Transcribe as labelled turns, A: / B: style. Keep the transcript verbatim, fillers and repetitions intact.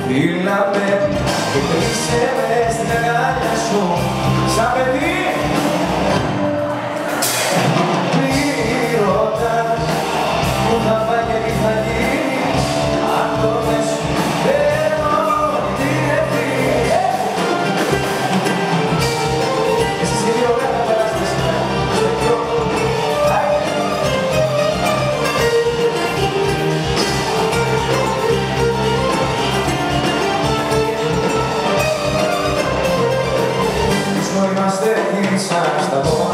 A: Φίλαμε και κλείσε με στην αγκάλια σου σαν παιδί. Μη ρωτάς που θα πάει και τι θα γίνει αν το θες θέλω την ευθύνη. Εσείς οι δύο ωραία θα περάσετε σήμερα στο δυο. Είμαστε γύρισαν στα πόδια.